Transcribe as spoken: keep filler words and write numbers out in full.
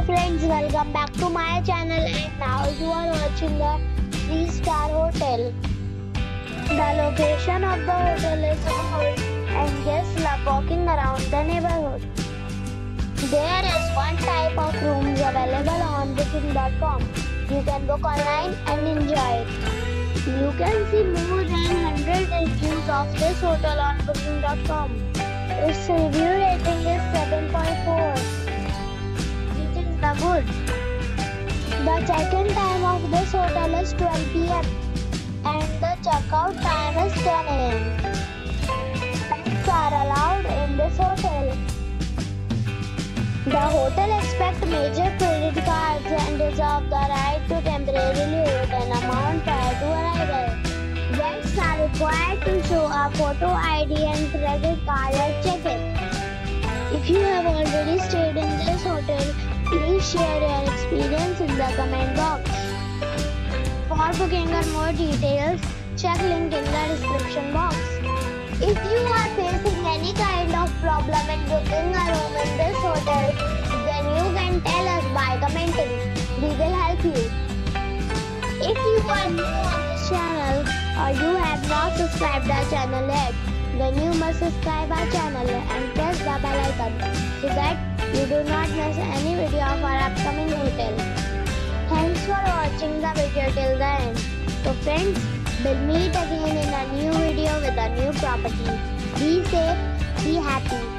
friends, welcome back to my channel, and now you are watching the three star hotel. The location of the hotel is good and guests love walking around the neighborhood. There is one type of rooms available on booking dot com. You can book online and enjoy it. You can see more than one hundred reviews of this hotel on booking dot com. Its review rating is seven point four. The good. The check-in time of this hotel is twelve p m and the check-out time is ten a m Pets are allowed in this hotel. The hotel accepts major credit cards and reserves the right to temporarily hold an amount prior to arrival. Guests are required to show a photo I D and credit card at check-in. If you have already stayed in this hotel, please share your experience in the comment box. For booking or more details, check link in the description box. If you are facing any kind of problem in booking a room in this hotel, then you can tell us by commenting. We will help you. If you are new on this channel or you have not subscribed our channel yet, then you must subscribe our channel and press the bell icon so that you do not miss any video of our upcoming hotel. Thanks for watching the video till the end. So friends, we'll meet again in a new video with a new property. Be safe, be happy.